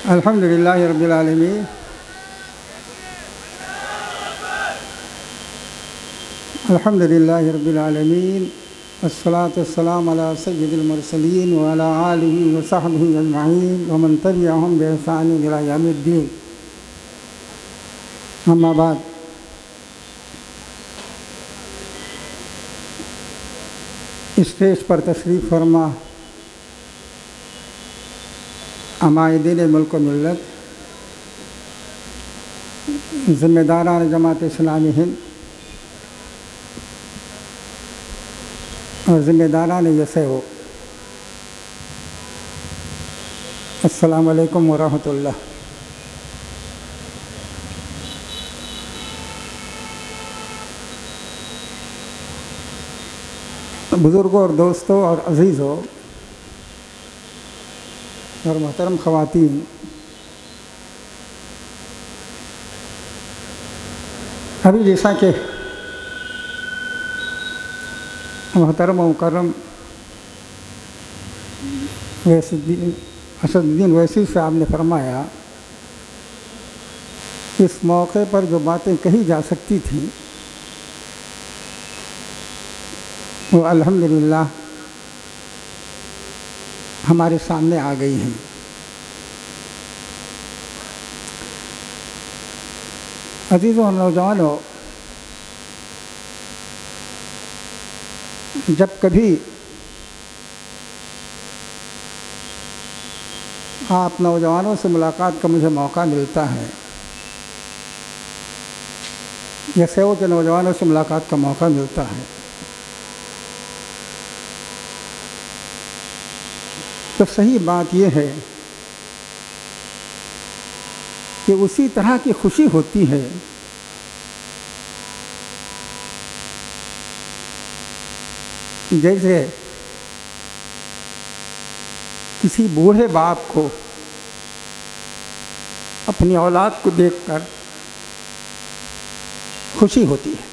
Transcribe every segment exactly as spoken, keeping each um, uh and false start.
अल्हम्दुलिल्लाहि रब्बिल आलमीन। अल्हम्दुलिल्लाहि रब्बिल आलमीन। अस्सलातु वस्सलामु अला सय्यिदिल मुरसलीन व अला आलिहि व सहबिहि अजमईन व मन तबिअहुम बि इहसान इला यौमिद्दीन। अम्मा बाद, स्टेज पर तशरीफ़ फरमा अमायदीन मुल्क व मिल्लत, ज़िम्मेदारान जमात इस्लामी हिंद और ज़िम्मेदारान यसो, अस्सलामु अलैकुम व रहमतुल्लाह। बुज़ुर्गों और दोस्तों और अज़ीज़ों और मोहतरम ख़वातीन, अभी जैसा कि मोहतरम मुकर्रम वैसुद्दीन असदुद्दीन वैसी साहब ने फरमाया, इस मौके पर जो बातें कही जा सकती थीं वो अल्हम्दुलिल्लाह हमारे सामने आ गई हैं। अज़ीज़ों और नौजवानों, जब कभी आप नौजवानों से मुलाकात का मुझे मौका मिलता है या सेवा के नौजवानों से मुलाकात का मौका मिलता है, तो सही बात यह है कि उसी तरह की खुशी होती है जैसे किसी बूढ़े बाप को अपनी औलाद को देखकर खुशी होती है।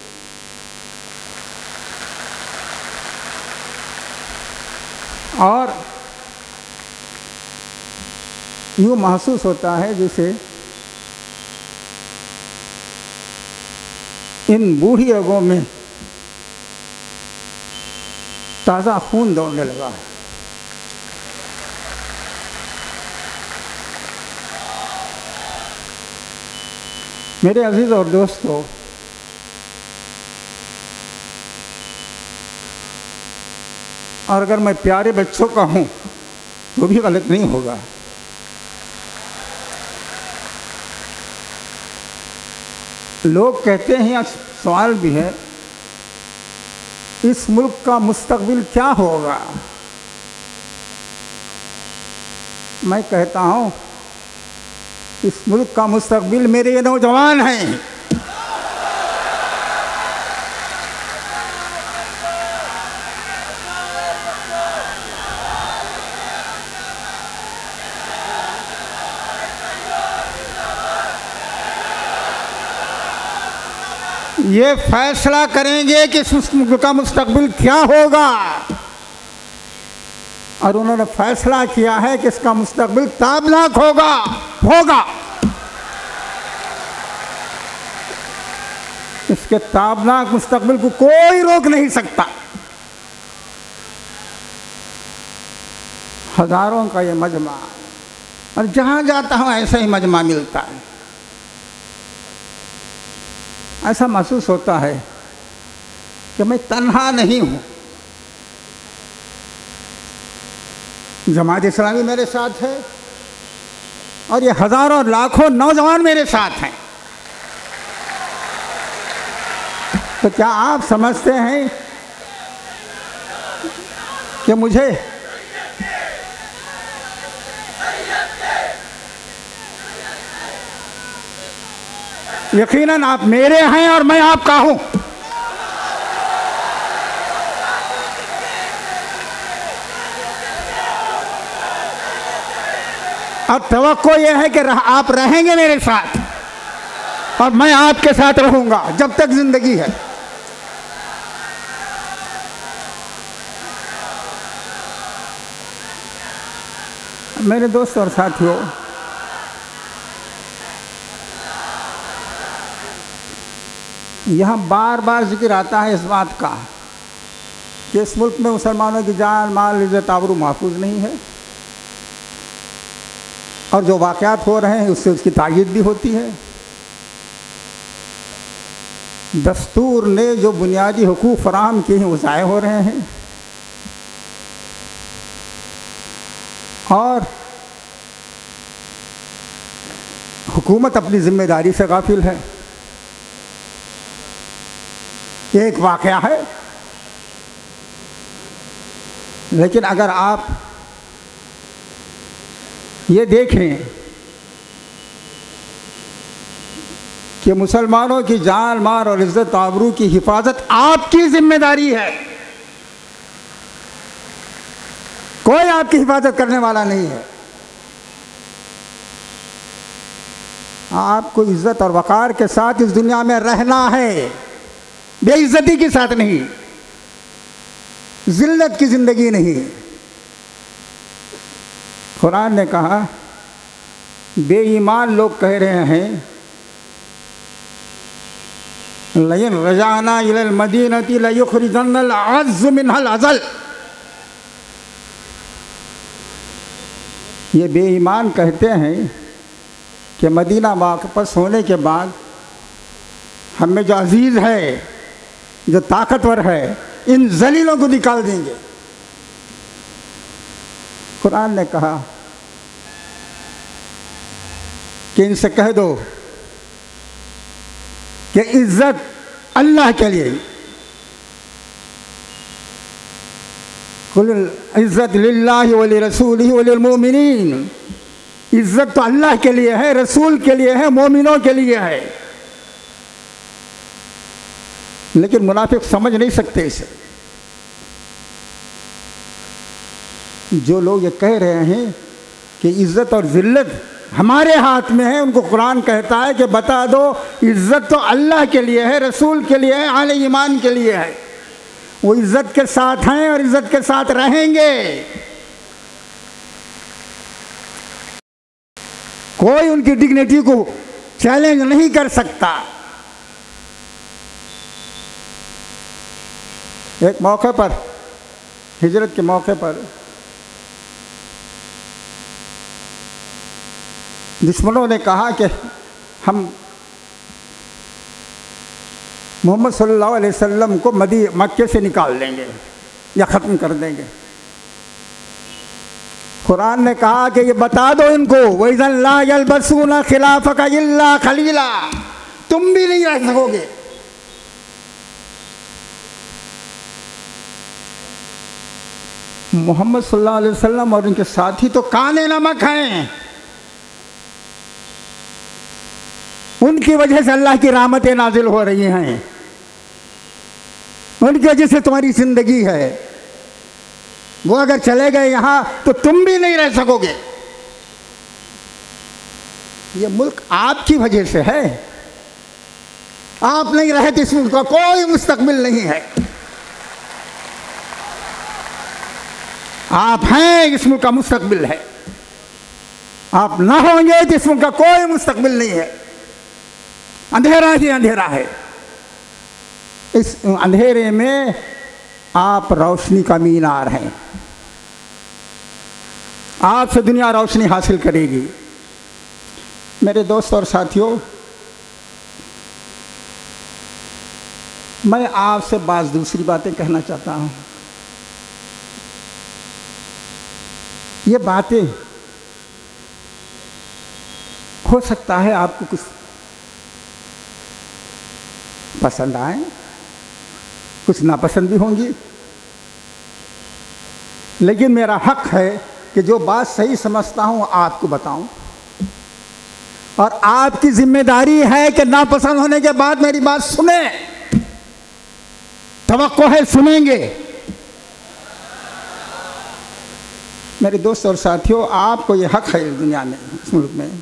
और यूँ महसूस होता है जैसे इन बूढ़ी रगों में ताज़ा खून दौड़ने लगा है। मेरे अजीज़ और दोस्तों, और अगर मैं प्यारे बच्चों का हूँ तो भी गलत नहीं होगा। लोग कहते हैं, आज सवाल भी है, इस मुल्क का मुस्तकबिल क्या होगा? मैं कहता हूँ, इस मुल्क का मुस्तकबिल मेरे ये नौजवान हैं। ये फैसला करेंगे कि इस मुल्क का मुस्तकबिल क्या होगा, और उन्होंने फैसला किया है कि इसका मुस्तकबिल ताबनाक होगा होगा इसके ताबनाक मुस्तकबिल को कोई रोक नहीं सकता। हजारों का ये मजमा, और जहां जाता हूं ऐसा ही मजमा मिलता है। ऐसा महसूस होता है कि मैं तन्हा नहीं हूँ, जमात इस्लामी मेरे साथ है और ये हजारों लाखों नौजवान मेरे साथ हैं। तो क्या आप समझते हैं कि मुझे यकीनन आप मेरे हैं और मैं आपका हूं। और तवक्को यह है कि आप रहेंगे मेरे साथ और मैं आपके साथ रहूंगा जब तक जिंदगी है। मेरे दोस्त और साथियों, यहाँ बार बार जिक्र आता है इस बात का कि इस मुल्क में मुसलमानों की जान माल इज़्ज़त आबरू महफूज नहीं है, और जो वाक़यात हो रहे हैं उससे उसकी ताकीद भी होती है। दस्तूर ने जो बुनियादी हुकूक फराहम किए हैं वो ज़ाय हो रहे हैं, और हुकूमत अपनी जिम्मेदारी से गाफिल है। एक वाक़या है, लेकिन अगर आप ये देखें कि मुसलमानों की जान माल और इज़्ज़त आबरू की हिफाजत आपकी जिम्मेदारी है, कोई आपकी हिफाजत करने वाला नहीं है। आपको इज़्ज़त और वक़ार के साथ इस दुनिया में रहना है, बेइज्जती के साथ नहीं, ज़िल्लत की ज़िंदगी नहीं। कुरान ने कहा बेईमान लोग कह रहे हैं लयन रजाना इलल मदीनती लयुखरिजन्नल अज़्ज़ु मिनहल अज़ल। ये बेईमान कहते हैं कि मदीना वापस होने के बाद हमें जो अजीज़ है, जो ताकतवर है, इन जलीलों को निकाल देंगे। कुरान ने कहा कि इनसे कह दो कि इज़्ज़त अल्लाह के लिए, कुल इज़्ज़त लिल्लाहि व लिरसूलिहि व लिलमुमिनीन। इज़्ज़त तो अल्लाह के लिए है, रसूल के लिए है, मोमिनों के लिए है। लेकिन मुनाफिक समझ नहीं सकते इसे। जो लोग ये कह रहे हैं कि इज़्ज़त और ज़िल्लत हमारे हाथ में है, उनको कुरान कहता है कि बता दो इज़्ज़त तो अल्लाह के लिए है, रसूल के लिए है, आले ईमान के लिए है। वो इज़्ज़त के साथ हैं और इज़्ज़त के साथ रहेंगे। कोई उनकी डिग्निटी को चैलेंज नहीं कर सकता। एक मौके पर, हिजरत के मौके पर, दुश्मनों ने कहा कि हम मोहम्मद सल्लल्लाहु अलैहि वसल्लम को मदी मक्के से निकाल देंगे या ख़त्म कर देंगे। कुरान ने कहा कि ये बता दो इनको वइज़न ला यलबसूना खिलाफका इल्ला खलीला, तुम भी नहीं रह सकोगे। मोहम्मद सल्लल्लाहु अलैहि वसल्लम और उनके साथी तो काने नमक हैं, उनकी वजह से अल्लाह की रहमतें नाजिल हो रही हैं, उनकी वजह से तुम्हारी ज़िंदगी है। वो अगर चले गए यहाँ तो तुम भी नहीं रह सकोगे। ये मुल्क आपकी वजह से है, आप नहीं रहे तो इस मुल्क का कोई मुस्तकबिल नहीं है। आप हैं, इस मुल्क का मुस्तकबिल है। आप ना होंगे तो इस मुल्क का कोई मुस्तकबिल नहीं है। अंधेरा ही अंधेरा है। इस अंधेरे में आप रोशनी का मीनार हैं। आपसे दुनिया रोशनी हासिल करेगी। मेरे दोस्त और साथियों, मैं आपसे बाज़ दूसरी बातें कहना चाहता हूँ। ये बातें हो सकता है आपको कुछ पसंद आए, कुछ नापसंद भी होंगी, लेकिन मेरा हक है कि जो बात सही समझता हूँ आपको बताऊं, और आपकी जिम्मेदारी है कि नापसंद होने के बाद मेरी बात सुने। तवक्को है सुनेंगे। मेरे दोस्त और साथियों, आपको ये हक है इस दुनिया में, इस मुल्क में।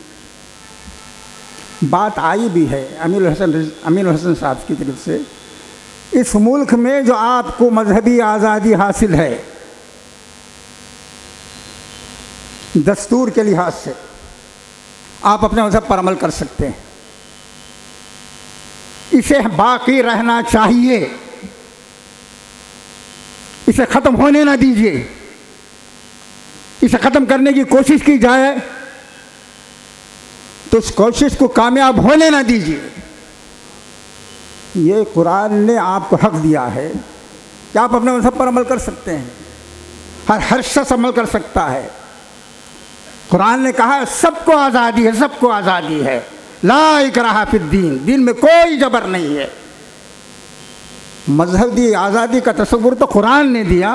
बात आई भी है अमीर हसन अमीर हसन साहब की तरफ से, इस मुल्क में जो आपको मजहबी आज़ादी हासिल है दस्तूर के लिहाज से, आप अपने मजहब पर अमल कर सकते हैं। इसे बाकी रहना चाहिए, इसे ख़त्म होने ना दीजिए। इसे ख़त्म करने की कोशिश की जाए तो उस कोशिश को कामयाब होने ना दीजिए। ये कुरान ने आपको हक़ दिया है कि आप अपने मज़हब पर अमल कर सकते हैं, हर हर शख्स अमल कर सकता है। कुरान ने कहा सबको आज़ादी है, सबको आज़ादी है, ला इकराहा फिद्दीन, दीन में कोई जबर नहीं है। मजहबी आज़ादी का तस्वुर तो कुरान ने दिया।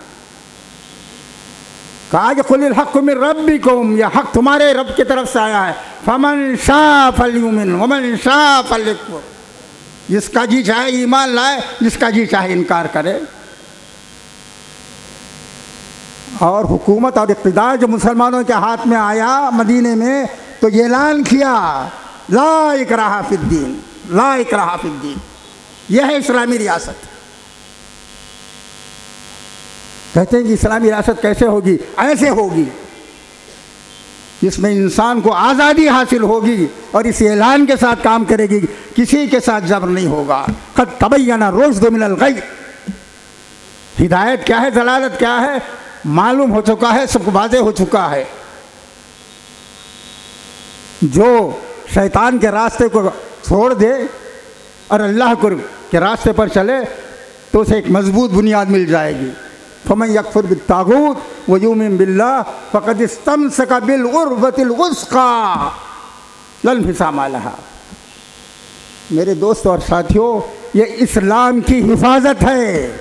कहा कि कुलिल हक़्क़ु मिन रब्बिकुम, यह हक़ तुम्हारे रब की तरफ से आया है। फमन शाअ फल्युमिन वमन शाअ फल्यकफुर, जिसका जी चाहे ईमान लाए, जिसका जी चाहे इनकार करे। और हुकूमत और इक़्तिदार जो मुसलमानों के हाथ में आया मदीने में, तो ये ऐलान किया ला इकराहा फिद्दीन, ला इकराहा फिद्दीन, यह है इस्लामी रियासत। कहते हैं कि इस्लामी रियासत कैसे होगी? ऐसे होगी जिसमें इंसान को आज़ादी हासिल होगी और इस ऐलान के साथ काम करेगी, किसी के साथ जबर नहीं होगा। क़द तबय्यना रुश्द मिनल गय, हिदायत क्या है, दलालत क्या है, मालूम हो चुका है, सबको वाज़ेह हो चुका है। जो शैतान के रास्ते को छोड़ दे और अल्लाह के रास्ते पर चले तो उसे एक मजबूत बुनियाद मिल जाएगी। फमन यकफुर बित्तागूत व युमिन बिल्लाह फ़क़द इस्तमसका बिल उर्वतिल वुस्क़ा लन फिसामा लहा। मेरे दोस्तों और साथियों, ये इस्लाम की हिफाजत है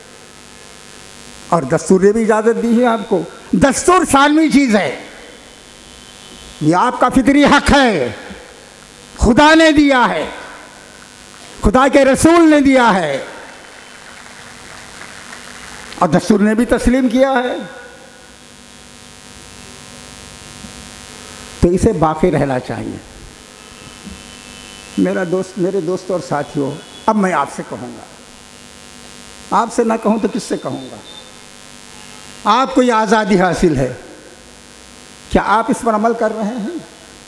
और दस्तूर ने भी इजाज़त दी है आपको। दस्तूर सालमी चीज़ है, ये आपका फितरी हक है, खुदा ने दिया है, खुदा के रसूल ने दिया है और दस्तूर ने भी तस्लीम किया है। तो इसे बाकी रहना चाहिए। मेरा दोस्त, मेरे दोस्तों और साथियों, अब मैं आपसे कहूँगा, आपसे ना कहूँ तो किससे कहूँगा? आपको ये आज़ादी हासिल है, क्या आप इस पर अमल कर रहे हैं?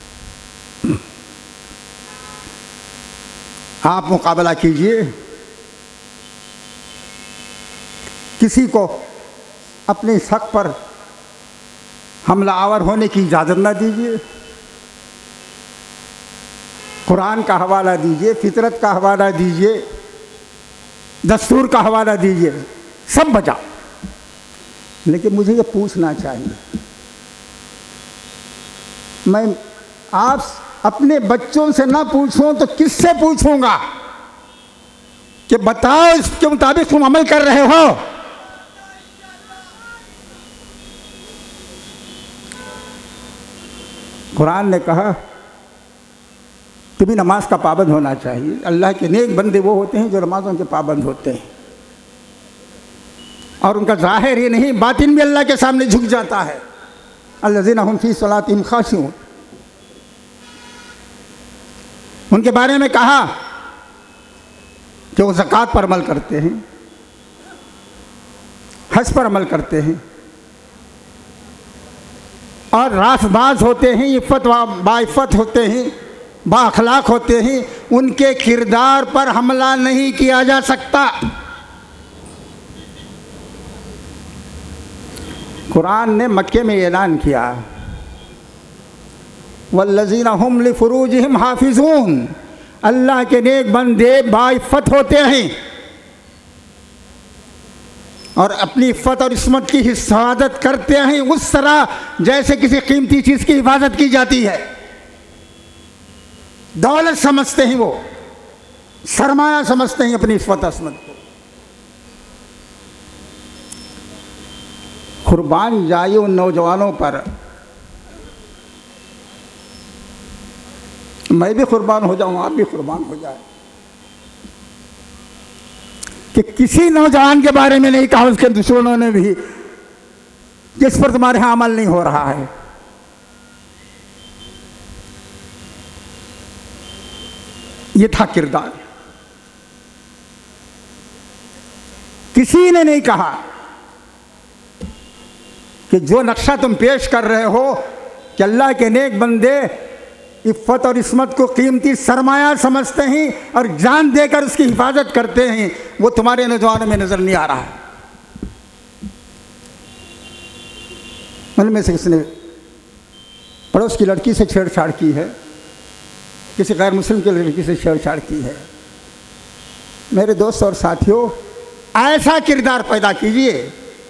आप मुकाबला कीजिए, किसी को अपने इस हक़ पर हमला आवर होने की इजाज़त ना दीजिए। कुरान का हवाला दीजिए, फितरत का हवाला दीजिए, दस्तूर का हवाला दीजिए, सब बचा। लेकिन मुझे ये पूछना चाहिए, मैं आप अपने बच्चों से ना पूछूं तो किससे पूछूंगा कि बताओ इसके मुताबिक तुम अमल कर रहे हो? कुरान ने कहा तुम्हें नमाज का पाबंद होना चाहिए। अल्लाह के नेक बंदे वो होते हैं जो नमाज़ों के पाबंद होते हैं और उनका ज़ाहिर ही नहीं बातिन भी अल्लाह के सामने झुक जाता है। अल्लज़ीना हुम फ़ी सलातिहिम ख़ाशिऊन, उनके बारे में कहा कि वो ज़कात पर अमल करते हैं, हज पर अमल करते हैं और रासबाज होते हैं, इफ़्फ़त बाइफ़्फ़त होते हैं, बाअखलाक होते हैं। उनके किरदार पर हमला नहीं किया जा सकता। कुरान ने मक्के में ऐलान किया वल्लज़ीना हुम लिफ़ुरूजिहिम हाफ़िज़ून, अल्लाह के नेक बंदे बाइफ़्फ़त होते हैं और अपनी इफ़्फ़त और इस्मत की हिफाजत करते हैं उस तरह जैसे किसी कीमती चीज़ की हिफाजत की जाती है। दौलत समझते हैं, वो सरमाया समझते हैं अपनी इफ़्फ़त इस्मत को। कुर्बान जाइए उन नौजवानों पर, मैं भी कुर्बान हो जाऊं, आप भी कुर्बान हो जाए, कि किसी नौजवान के बारे में नहीं कहा उसके दुश्मनों ने भी जिस पर तुम्हारे यहाँ अमल नहीं हो रहा है। ये था किरदार। किसी ने नहीं कहा कि जो नक्शा तुम पेश कर रहे हो कि अल्लाह के नेक बंदे इफ़्फ़त और इस्मत को कीमती सरमाया समझते हैं और जान देकर उसकी हिफाजत करते हैं, वो तुम्हारे नौजवानों में नज़र नहीं आ रहा है। उनमें से किसने पड़ोस की लड़की से छेड़छाड़ की है, किसी गैर मुस्लिम की लड़की से छेड़छाड़ की है। मेरे दोस्त और साथियों, ऐसा किरदार पैदा कीजिए।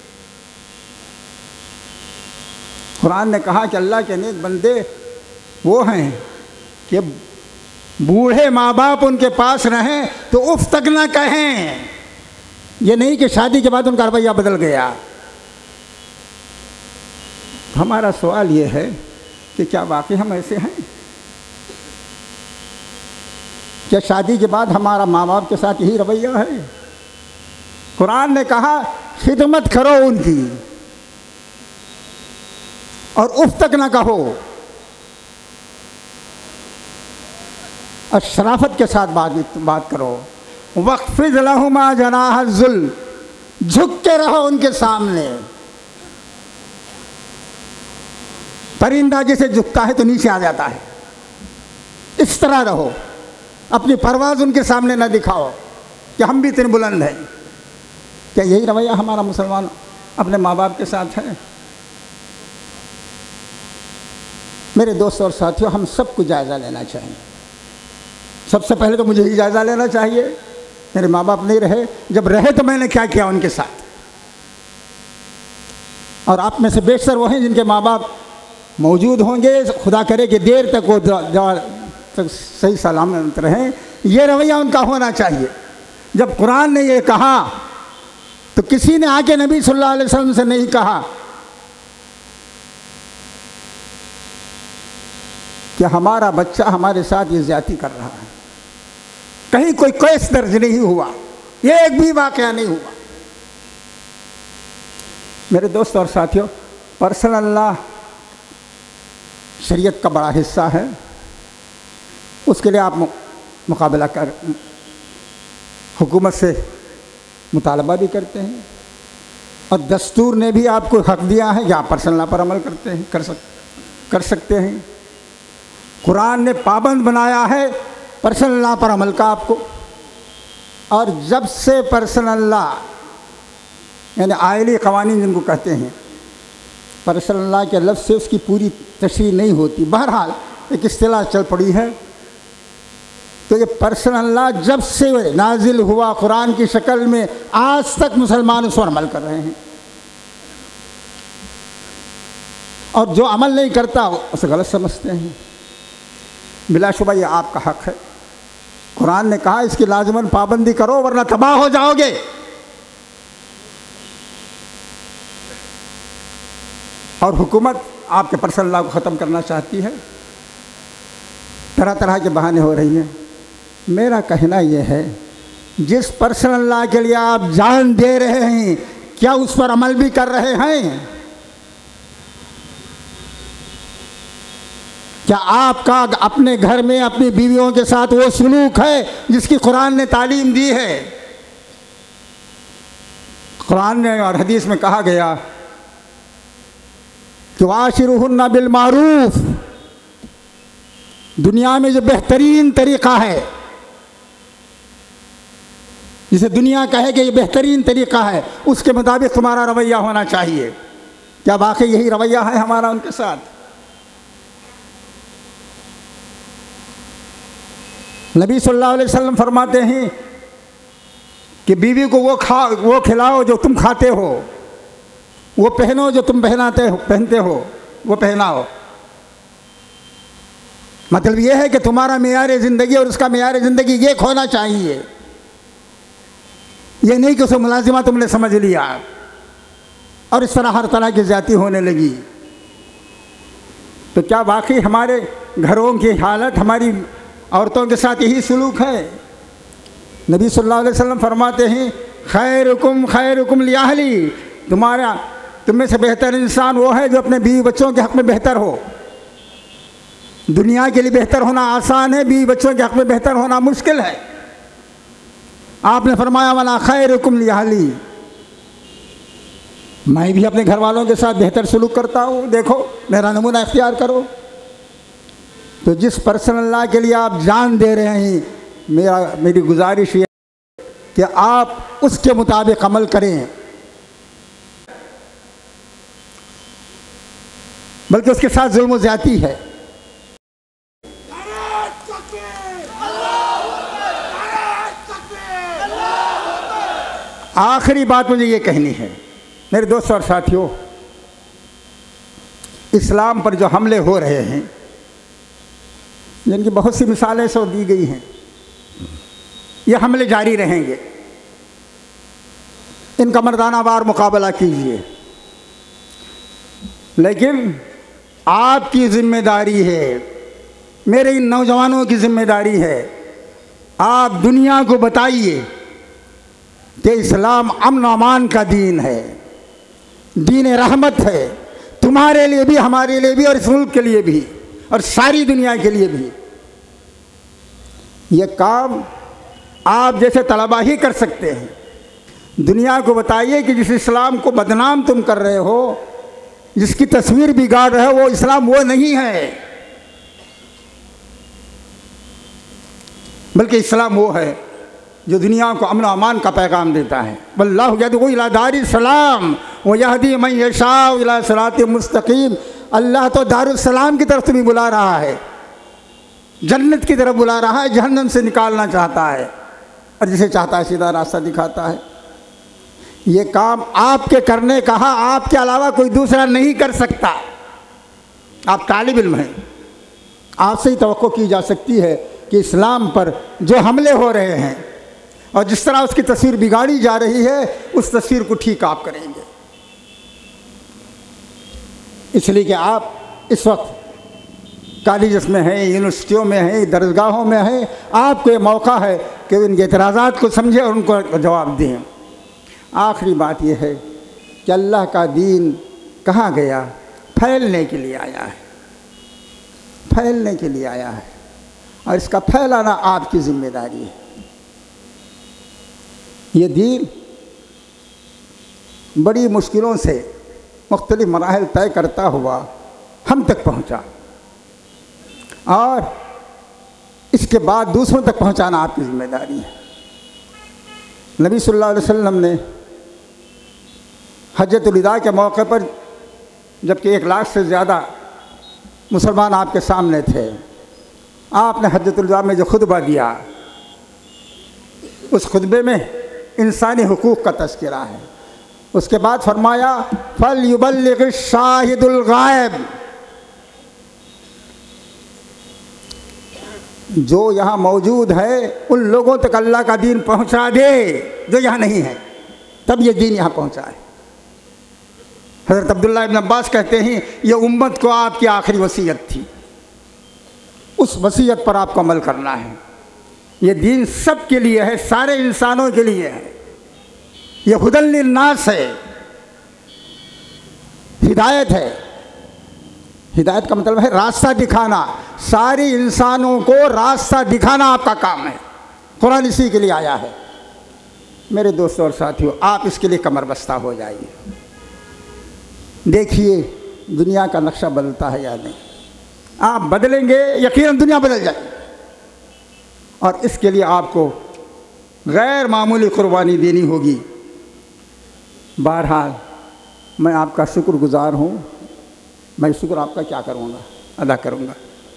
कुरान ने कहा कि अल्लाह के नेक बंदे वो हैं कि बूढ़े माँ बाप उनके पास रहें तो उफ तक ना कहें। ये नहीं कि शादी के बाद उनका रवैया बदल गया। हमारा सवाल ये है कि क्या वाकई हम ऐसे हैं? क्या शादी के बाद हमारा माँ बाप के साथ यही रवैया है? कुरान ने कहा खिदमत करो उनकी और उफ तक ना कहो, और शराफत के साथ बात बात करो। वक़्फ़िज़ लहुमा जनाह ज़ुल, झुक के रहो उनके सामने। परिंदा जैसे झुकता है तो नीचे आ जाता है, इस तरह रहो। अपनी परवाज़ उनके सामने न दिखाओ कि हम भी इतने बुलंद हैं। क्या यही रवैया हमारा मुसलमान अपने माँ बाप के साथ है? मेरे दोस्त और साथियों, हम सबको जायज़ा लेना चाहिए। सबसे पहले तो मुझे ही जायज़ा लेना चाहिए। मेरे माँ बाप नहीं रहे, जब रहे तो मैंने क्या किया उनके साथ। और आप में से बेशतर वो हैं जिनके माँ बाप मौजूद होंगे, खुदा करे कि देर तक वो तक सही सलामत रहें। ये रवैया उनका होना चाहिए। जब कुरान ने ये कहा तो किसी ने आके नबी सल्लल्लाहु अलैहि वसल्लम से नहीं कहा कि हमारा बच्चा हमारे साथ ये ज़्यादती कर रहा है। कहीं कोई केस दर्ज नहीं हुआ, ये एक भी वाक़या नहीं हुआ। मेरे दोस्त और साथियों, पर्सनल लॉ शरीयत का बड़ा हिस्सा है। उसके लिए आप मुकाबला कर हुकूमत से मुतालबा भी करते हैं, और दस्तूर ने भी आपको हक दिया है कि आप पर्सनल लॉ पर अमल करते हैं कर सक कर सकते हैं। कुरान ने पाबंद बनाया है पर्सनल लॉ पर अमल का आपको। और जब से पर्सनल लॉ यानी आइली कवानीन जिनको कहते हैं, पर्सनल लॉ के लफ्ज़ से उसकी पूरी तशरीह नहीं होती, बहरहाल एक इस्तिलाह चल पड़ी है। तो ये पर्सनल लॉ जब से नाजिल हुआ कुरान की शक्ल में, आज तक मुसलमान उस पर अमल कर रहे हैं। और जो अमल नहीं करता उसे गलत समझते हैं। बिलाशुबा ये आपका हक है। कुरान ने कहा इसकी लाजमन पाबंदी करो वरना तबाह हो जाओगे। और हुकूमत आपके पर्सनल लॉ को ख़त्म करना चाहती है, तरह तरह के बहाने हो रही हैं। मेरा कहना यह है, जिस पर्सनल लॉ के लिए आप जान दे रहे हैं, क्या उस पर अमल भी कर रहे हैं? क्या आपका अपने घर में अपनी बीवियों के साथ वो सलूक है जिसकी कुरान ने तालीम दी है? कुरान ने और हदीस में कहा गया कि वाशिरुहुन्ना बिल मारूफ, दुनिया में जो बेहतरीन तरीक़ा है, जिसे दुनिया कहे कि ये बेहतरीन तरीक़ा है, उसके मुताबिक तुम्हारा रवैया होना चाहिए। क्या वाकई यही रवैया है हमारा उनके साथ? नबी सल्लल्लाहु अलैहि वसल्लम फरमाते हैं कि बीवी को वो खा वो खिलाओ जो तुम खाते हो, वो पहनो जो तुम पहनाते हो पहनते हो वो पहनाओ। मतलब ये है कि तुम्हारा मेयार ज़िंदगी और उसका मेयार ज़िंदगी एक होना चाहिए। ये नहीं कि उसे मुलाजिमा तुमने समझ लिया और इस तरह हर तरह की ज़्यादती होने लगी। तो क्या वाकई हमारे घरों की हालत हमारी औरतों के साथ यही सलूक है? नबी सल्लल्लाहु अलैहि वसल्लम फरमाते हैं खैरुकुम खैरुकुम लिअहली, तुम्हारा तुम में से बेहतर इंसान वो है जो अपने बीवी बच्चों के हक़ में बेहतर हो। दुनिया के लिए बेहतर होना आसान है, बीवी बच्चों के हक़ में बेहतर होना मुश्किल है। आपने फरमाया वला खैरुकुम लिअहली, मैं भी अपने घर वालों के साथ बेहतर सलूक करता हूँ, देखो मेरा नमूना इख्तियार करो। तो जिस पर्सन अल्लाह के लिए आप जान दे रहे हैं, मेरा मेरी गुजारिश ये कि आप उसके मुताबिक अमल करें, बल्कि उसके साथ जुल्म ज़्यादती है। आखिरी बात मुझे ये कहनी है मेरे दोस्तों और साथियों, इस्लाम पर जो हमले हो रहे हैं, जिनकी बहुत सी मिसालें सो दी गई हैं, ये हमले जारी रहेंगे। इनका मर्दाना वार मुकाबला कीजिए, लेकिन आपकी जिम्मेदारी है, मेरे इन नौजवानों की जिम्मेदारी है, आप दुनिया को बताइए कि इस्लाम अमन अमान का दीन है, दीन रहमत है, तुम्हारे लिए भी, हमारे लिए भी, और इस मुल्क के लिए भी, और सारी दुनिया के लिए भी। ये काम आप जैसे तलबा ही कर सकते हैं। दुनिया को बताइए कि जिस इस्लाम को बदनाम तुम कर रहे हो, जिसकी तस्वीर बिगाड़ रहे हो, वो इस्लाम वो नहीं है, बल्कि इस्लाम वो है जो दुनिया को अमन अमान का पैगाम देता है। वल्लाहु यदऊ इला दारिस सलाम व यहदी मन यशाअ इला सिरात मुस्तकीम। अल्लाह तो दारुस सलाम की तरफ तुम्हें बुला रहा है, जन्नत की तरफ बुला रहा है, जहन्नम से निकालना चाहता है, और जिसे चाहता है सीधा रास्ता दिखाता है। ये काम आपके करने का, आपके अलावा कोई दूसरा नहीं कर सकता। आप तालिब इल्म हैं, आपसे ही तवक्को की जा सकती है कि इस्लाम पर जो हमले हो रहे हैं और जिस तरह उसकी तस्वीर बिगाड़ी जा रही है, उस तस्वीर को ठीक आप करेंगे। इसलिए कि आप इस वक्त कॉलेज में हैं, यूनिवर्सिटियों में हैं, दरगाहों में हैं, आपको ये मौका है कि उनके एतराज़ात को समझें और उनको जवाब दें। आखिरी बात यह है कि अल्लाह का दीन कहाँ गया? फैलने के लिए आया है, फैलने के लिए आया है, और इसका फैलाना आपकी जिम्मेदारी है। ये दीन बड़ी मुश्किलों से मुख्तलिफ मराहिल तय करता हुआ हम तक पहुँचा, और इसके बाद दूसरों तक पहुँचाना आपकी जिम्मेदारी है। नबी सल्लल्लाहु अलैहि वसल्लम ने हज्जतुल विदा के मौके पर, जबकि एक लाख से ज़्यादा मुसलमान आपके सामने थे, आपने हज्जतुल विदा में जो खुतबा दिया, उस खुतबे में इंसानी हुकूक़ का तज़किरा है। उसके बाद फरमाया फल युबल्लिग शाहिदुल गायब, जो यहाँ मौजूद है उन लोगों तक अल्लाह का दीन पहुँचा दे जो यहाँ नहीं है, तब ये दीन यहाँ पहुँचा है। हज़रत अब्दुल्लाह इब्न अब्बास कहते हैं ये उम्मत को आपकी आखिरी वसीयत थी, उस वसीयत पर आपको अमल करना है। ये दीन सब के लिए है, सारे इंसानों के लिए है। ये हुदल लिन्नास है, हिदायत है। हिदायत का मतलब है रास्ता दिखाना, सारे इंसानों को रास्ता दिखाना आपका काम है। कुरान इसी के लिए आया है। मेरे दोस्तों और साथियों, आप इसके लिए कमर बस्ता हो जाइए। देखिए दुनिया का नक्शा बदलता है या नहीं। आप बदलेंगे, यकीनन दुनिया बदल जाएगी, और इसके लिए आपको गैर मामूली कुर्बानी देनी होगी। बहरहाल मैं आपका शुक्रगुज़ार हूँ। मैं शुक्र आपका क्या करूँगा, अदा करूँगा।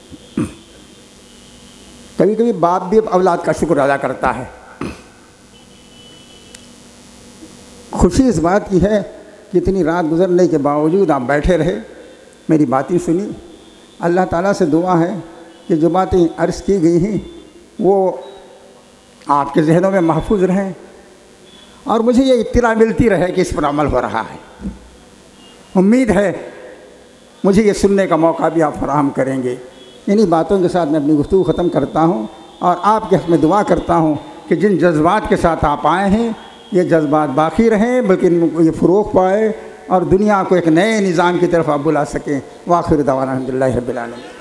कभी कभी बाप भी औलाद का शुक्र अदा करता है। खुशी इस बात की है कि इतनी रात गुजरने के बावजूद आप बैठे रहे, मेरी बातें सुनी। अल्लाह ताला से दुआ है कि जो बातें अर्ज़ की गई हैं वो आपके जहनों में महफूज रहें, और मुझे ये इत्तला मिलती रहे कि इस पर अमल हो रहा है। उम्मीद है मुझे ये सुनने का मौका भी आप फराहम करेंगे। इन्हीं बातों के साथ मैं अपनी गुफ्तगू ख़त्म करता हूँ, और आपके हक़ में दुआ करता हूँ कि जिन जज्बात के साथ आप आए हैं ये जज्बात बाकी रहें, बल्कि इनको ये फ़रोग़ पाए और दुनिया को एक नए निज़ाम की तरफ आप बुला सकें। वाखिर दवाना अल्हम्दुलिल्लाहि रब्बिल आलमीन।